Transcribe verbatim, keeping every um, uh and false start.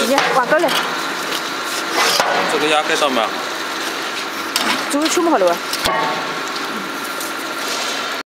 你往这来。 这个压盖到没有？ 猪全部好了。